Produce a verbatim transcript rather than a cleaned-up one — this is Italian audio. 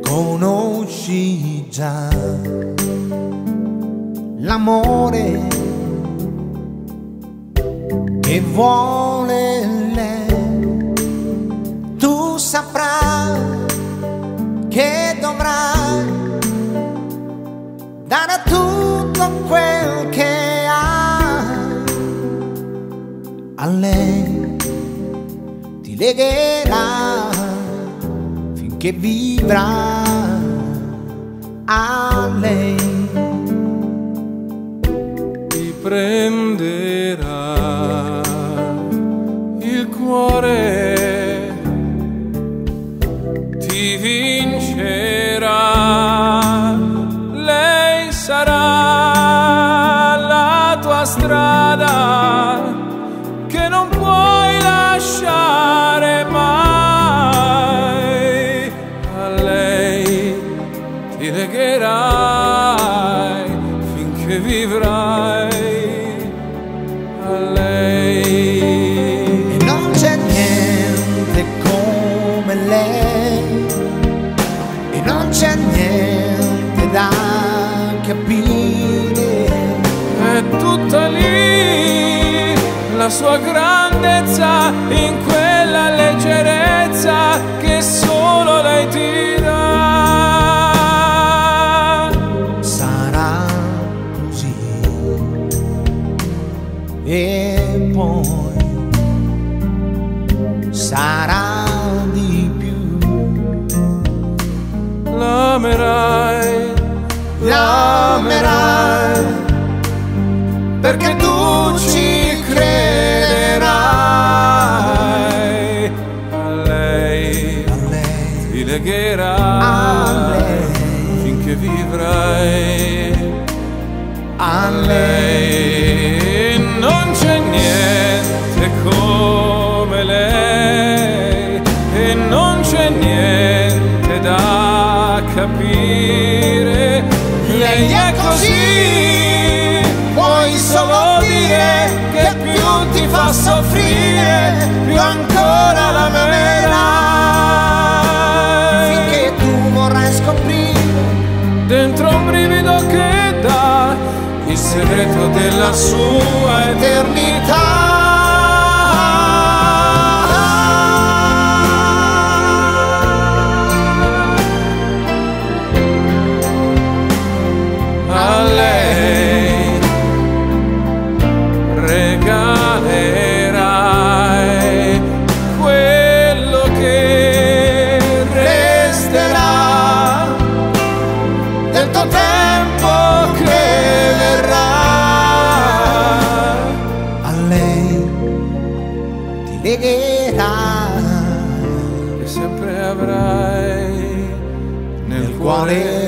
conosci già l'amore che vuole lei. Tu saprai che dovrai dare tutto quel che hai a lei, ti legherà finché vivrà a lei. Ti prenderà il cuore, ti vincerà, lei sarà la tua strada che non puoi lasciare mai. A lei ti legherai finché vivrai a lei. E non c'è niente come lei, e non c'è niente da capire. È tutta lì la sua grandezza, in quella leggerezza che solo lei ti dà. Sarà così e poi sarà di più. L'amerai, L'amerai perché tu ci crederai. a lei, A lei, ti legherai a lei, finché vivrai a a lei. lei. Non c'è niente come lei e non c'è niente da capire. Lei è così, Puoi solo dire che più ti fa soffrire, più ancora l'amerai, finché tu vorrai scoprire dentro un brivido che dà il segreto della sua eternità. A lei regalerai quello che resterà del tuo tempo che verrà. a lei, ti legherai E sempre avrai nel cuore cuore